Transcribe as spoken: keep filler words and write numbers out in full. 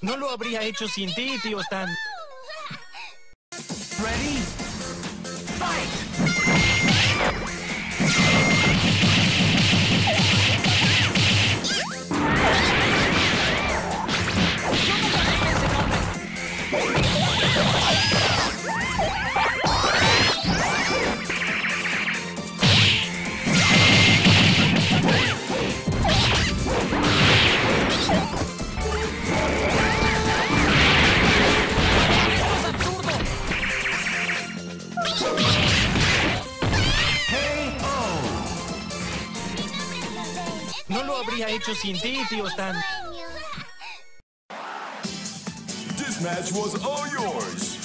No lo habría hecho sin ti, tío Stan. Ready? Fight! No lo habría hecho sin ti, tío Stan. This match was all yours.